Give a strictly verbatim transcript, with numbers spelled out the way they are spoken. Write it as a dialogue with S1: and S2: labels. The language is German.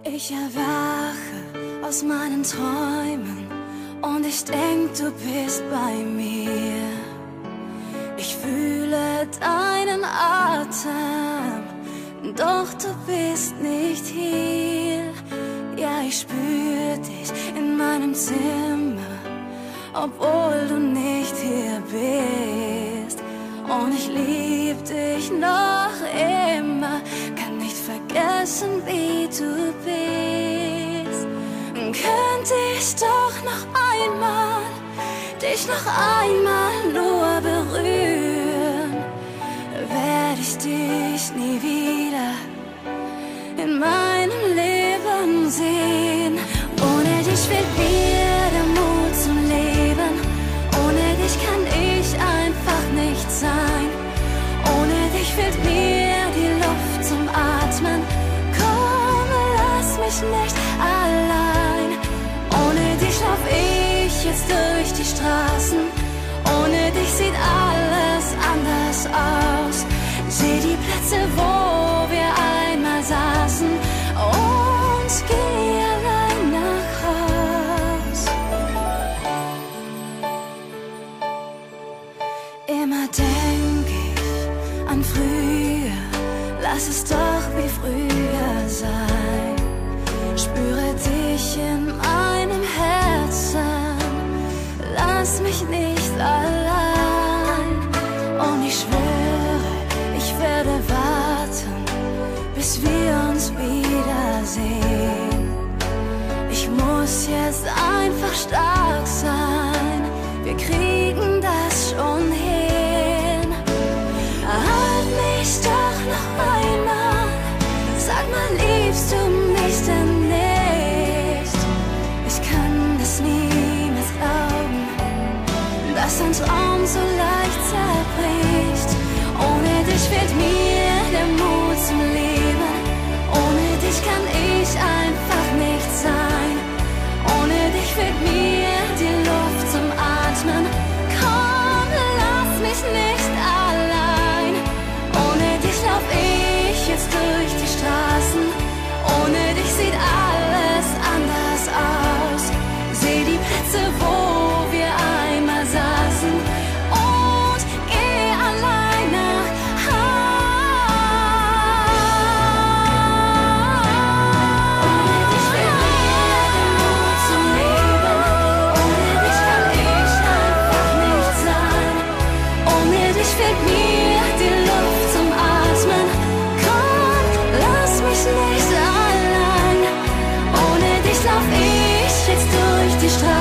S1: Ich erwache aus meinen Träumen und ich denk, du bist bei mir. Ich fühle deinen Atem, doch du bist nicht hier. Ja, ich spür dich in meinem Zimmer, obwohl du nicht hier bist. Und ich lieb dich noch immer, kann nicht vergessen, wie du bist. Könnte ich doch noch einmal, dich noch einmal nur berühren, werd ich dich nie wieder in meinem Leben sehen. Ohne dich fehlt mir der Mut zum Leben, ohne dich kann ich einfach nicht sein. Ohne dich fehlt mir die Luft zum Atmen, komm, lass mich nicht allein. Ohne dich lauf ich jetzt durch die Straßen, ohne dich sieht alles anders aus. Seh die Plätze, wo wir einmal saßen, und geh allein nach Haus. Immer denk ich an früher, lass es doch wie früher sein. Spüre dich in meinem Herzen, lass mich nicht allein. Und ich schwöre, ich werde warten, bis wir uns wiedersehen. Ich muss jetzt einfach stark sein, wir kriegen das schon hin. Halt mich doch noch einmal, sag mal, liebst du mich denn nicht? Ich kann das niemals glauben, dass ein Traum so leicht zerbricht. Ohne dich fehlt mir der Mut zum Leben, ohne dich kann ich einfach nicht sein. Ohne dich fehlt mir die Luft zum Atmen, komm, lass mich nicht allein. Ohne dich lauf ich jetzt durch die Straßen, ohne dich sieht alles anders aus. Seh die Plätze, wo wir einmal saßen, und geh allein nach die Straße.